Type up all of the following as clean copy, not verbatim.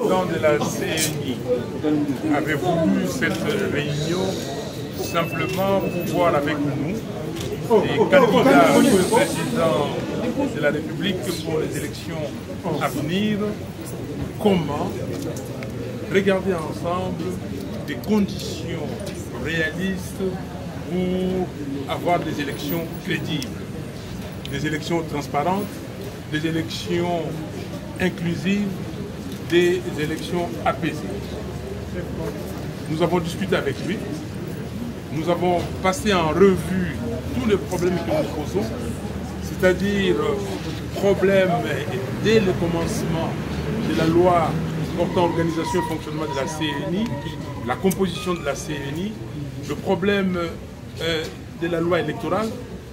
président de la CNI avait voulu cette réunion simplement pour voir avec nous les candidats au président de la République pour les élections à venir, comment regarder ensemble des conditions réalistes pour avoir des élections crédibles, des élections transparentes, des élections inclusives, des élections apaisées. Nous avons discuté avec lui, nous avons passé en revue tous les problèmes que nous posons, c'est-à-dire problèmes dès le commencement de la loi portant organisation et fonctionnement de la CNI, la composition de la CNI, le problème de la loi électorale,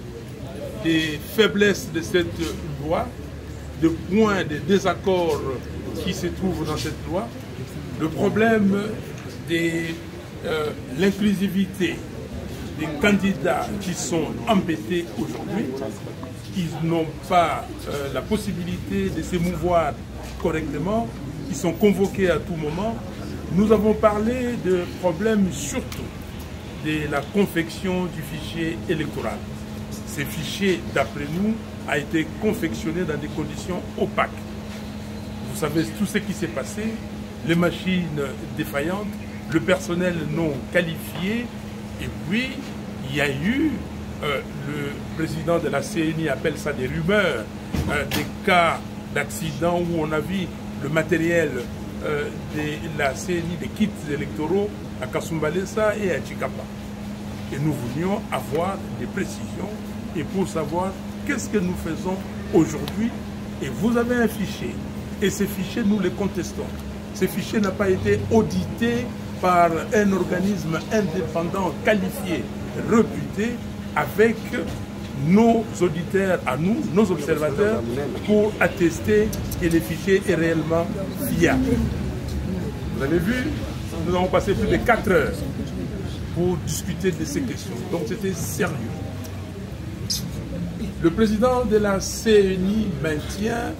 des faiblesses de cette loi, de points de désaccord qui se trouvent dans cette loi, le problème de l'inclusivité des candidats qui sont embêtés aujourd'hui. Ils n'ont pas la possibilité de s'émouvoir correctement, ils sont convoqués à tout moment. Nous avons parlé de problèmes surtout de la confection du fichier électoral. Ce fichier, d'après nous, a été confectionné dans des conditions opaques. Vous savez tout ce qui s'est passé, les machines défaillantes, le personnel non qualifié, et puis il y a eu, le président de la CNI appelle ça des rumeurs, des cas d'accident où on a vu le matériel de la CNI, des kits électoraux à Kasumbalesa et à Chikapa. Et nous voulions avoir des précisions et pour savoir qu'est-ce que nous faisons aujourd'hui. Et vous avez un fichier, et ces fichiers, nous les contestons. Ce fichier n'a pas été audité par un organisme indépendant, qualifié, réputé, avec nos auditeurs à nous, nos observateurs, pour attester que le fichier est réellement fiable. Vous avez vu, nous avons passé plus de 4 heures pour discuter de ces questions. Donc c'était sérieux. Le président de la CNI maintient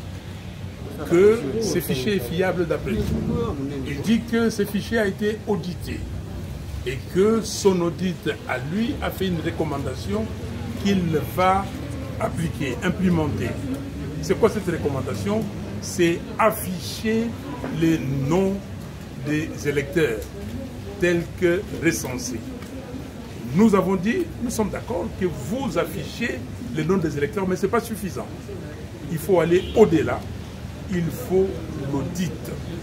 que ce fichier est fiable d'après lui. Il dit que ce fichier a été audité et que son audit à lui a fait une recommandation qu'il va appliquer, implémenter. C'est quoi cette recommandation? C'est afficher les noms des électeurs tels que recensés. Nous avons dit, nous sommes d'accord que vous affichez les noms des électeurs, mais ce n'est pas suffisant. Il faut aller au-delà. Il faut l'audit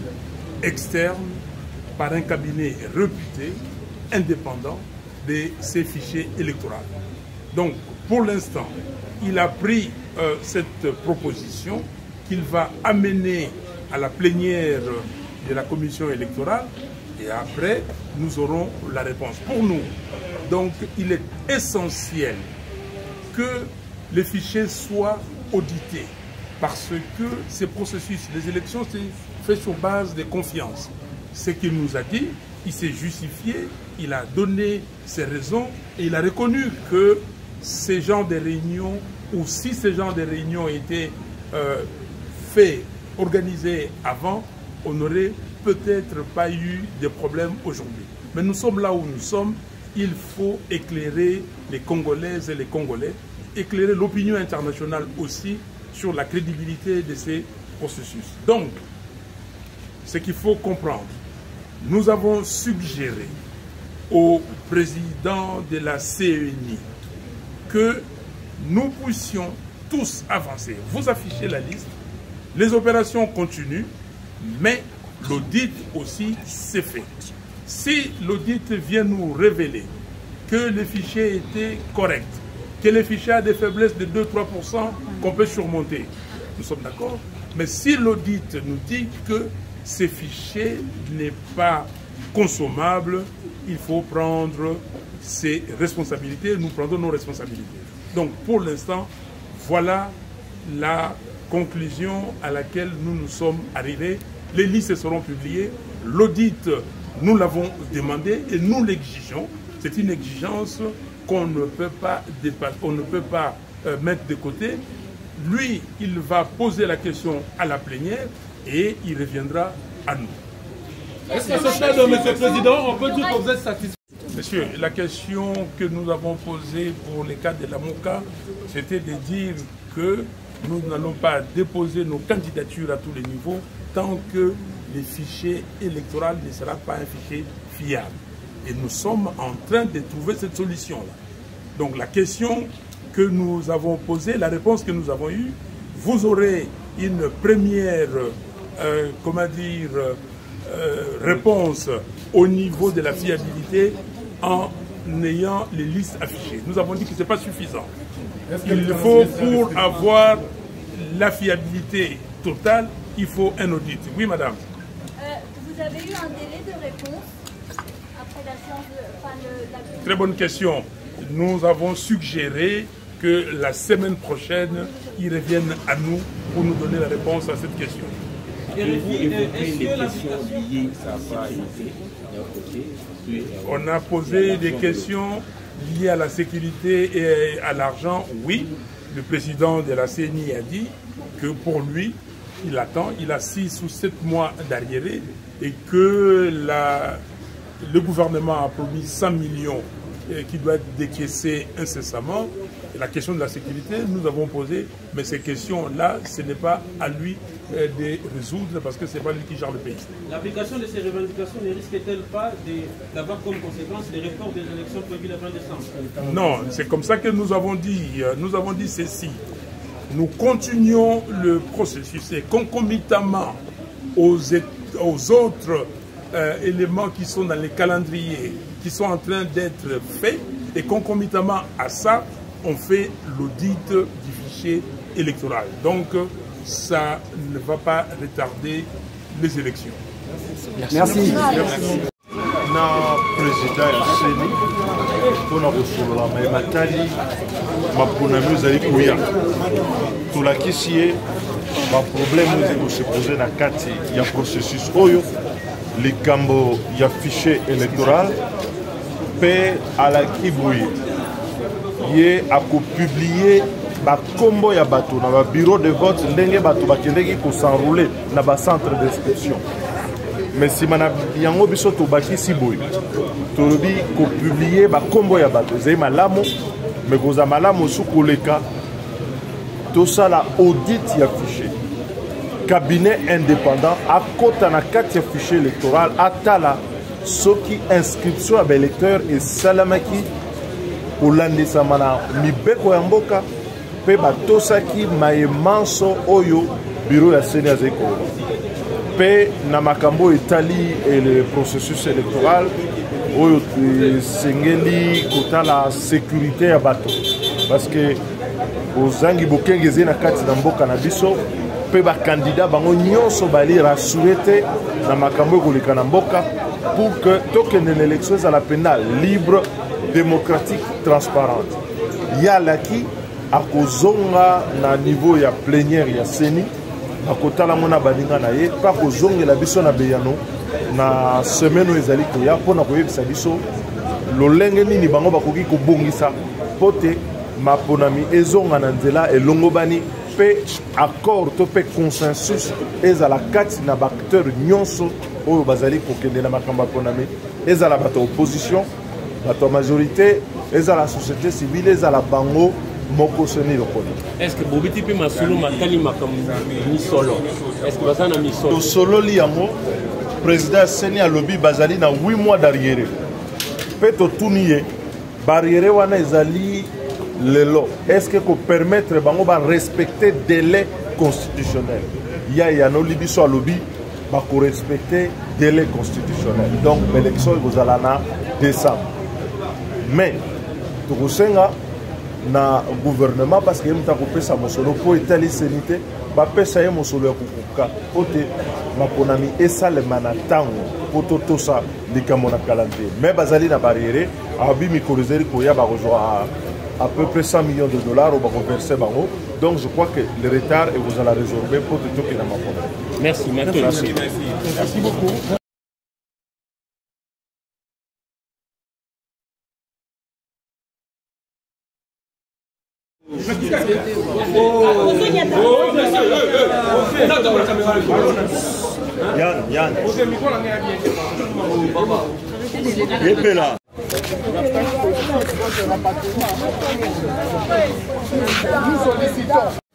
externe par un cabinet réputé, indépendant de ces fichiers électoraux. Donc, pour l'instant, il a pris cette proposition qu'il va amener à la plénière de la commission électorale et après, nous aurons la réponse. Pour nous, donc, il est essentiel que les fichiers soient audités parce que ce processus, les élections, c'est fait sur base de confiance. Ce qu'il nous a dit, il s'est justifié, il a donné ses raisons et il a reconnu que ces genres de réunions, ou si ces genres de réunions étaient faits, organisés avant, on n'aurait peut-être pas eu de problème aujourd'hui. Mais nous sommes là où nous sommes, il faut éclairer les Congolaises et les Congolais, éclairer l'opinion internationale aussi sur la crédibilité de ces processus. Donc, ce qu'il faut comprendre, nous avons suggéré au président de la CNI que nous puissions tous avancer. Vous affichez la liste, les opérations continuent, mais l'audit aussi s'est fait. Si l'audit vient nous révéler que le fichier était correct, que le fichier a des faiblesses de 2-3% qu'on peut surmonter, nous sommes d'accord. Mais si l'audit nous dit que ce fichier n'est pas consommable, il faut prendre ses responsabilités, nous prendrons nos responsabilités. Donc pour l'instant, voilà la conclusion à laquelle nous nous sommes arrivés. Les listes seront publiées, l'audit, nous l'avons demandé et nous l'exigeons. C'est une exigence qu'on ne peut pas dépasser, on ne peut pas mettre de côté. Lui, il va poser la question à la plénière et il reviendra à nous. Est-ce que ce stade, M. le Président, on peut dire que vous êtes satisfait? Monsieur, la question que nous avons posée pour les cas de la MOCA, c'était de dire que nous n'allons pas déposer nos candidatures à tous les niveaux tant que le fichier électoral ne sera pas un fichier fiable. Et nous sommes en train de trouver cette solution-là. Donc la question que nous avons posée, la réponse que nous avons eue, vous aurez une première, réponse au niveau de la fiabilité en ayant les listes affichées. Nous avons dit que ce n'est pas suffisant. Il faut, pour avoir la fiabilité totale, il faut un audit. Oui, madame. Vous avez eu un délai de réponse après la séance de... Très bonne question. Nous avons suggéré que la semaine prochaine, ils reviennent à nous pour nous donner la réponse à cette question. On a posé des questions liées à la sécurité et à l'argent, oui. Le président de la CENI a dit que pour lui, il attend, il a 6 ou 7 mois d'arriéré et que le gouvernement a promis 100 millions qui doit être décaissé incessamment. Et la question de la sécurité, nous avons posé, mais ces questions-là, ce n'est pas à lui de résoudre parce que ce n'est pas lui qui gère le pays. L'application de ces revendications ne risque-t-elle pas d'avoir comme conséquence les reports des élections prévues le 20 décembre? Non, c'est comme ça que nous avons dit. Nous avons dit ceci. Nous continuons le processus et concomitamment aux autres éléments qui sont dans les calendriers, qui sont en train d'être faits, et concomitamment à ça, on fait l'audit du fichier électoral. Donc, ça ne va pas retarder les élections. Merci. Na président ya CENI mpona kosolola matali maponami ezali koya tolakisi ye baproblème ezali kosepose na kati ya processus oyo likambo ya fichier électoral mpe alaki boye ye akopublie bakombo ya bato na babureau de vote ndenge bato bakendeki kosenroule na bacentre d'inscription. Mais si mana yango biso tobakisi boye tolobi kopublie bakombo ya bato ezali malamu me koza malamu osu koleka tosala audit ya fichier cabinet indépendant akota na kati ya fichier électoral atala soki inscription ya baélecteur esalamaki kolandisama na mibeko ya mboka mpe batosaki mayemanso oyo bureau ya CENI azali koloba mpe na makambo etali le processus électoral oyo esengeli kotala sécurité ya bato parce que ozangi bokenge ezali na kati na mboka na biso mpe bakandida bango nyonso bali rassure te na makambo ekoleka na mboka pour que tokende na élection ezala mpenza libre démocratique transparente yalaki akozonga na niveau ya plénière ya CENI akotala mona baninga na ye pa kozongela biso na beyano na semaine oyo ezali koya mpona koyebisa biso lolenge nini bango bakoki kobongisa mpo te maponami ezonga na nzela elongobani mpe accord to mpe consensus ezala kati na baacteur nyonso oyo bazali kokende na makambo ya maponami ezala bato opposition bato ya majorité ezala société civile ezala bango moko CENI lokolo. Est-ce que Bobiti pe masolo matali makambo ni solo? Est-ce que bazana mi solo? To solo li yango président CENI alobi bazali na 8 mois d'arriéré. Pe to tuniye barrière wana ezali lelo. Est-ce que ko permettre bango ba respecter délai constitutionnel? Ya no libiso alobi ba ko respecter délai constitutionnel. Donc l'élection vous allez na décembre. Mais to kosenga na gouvernement parce que muta kopesa mosolo po etali CENI te bapesa ye mosolo ya kokoka po te maponami esalema na ntango po totosa likambo na calendrier mais bazali na barrière abi mikolo ezali koya bakozwa à peu près 100 millions de dollars au bakoverse bango donc je crois que le retard et vous allez résorber po te toke na maponami. Merci. Merci beaucoup. Yann. Yepela. Nous sollicitons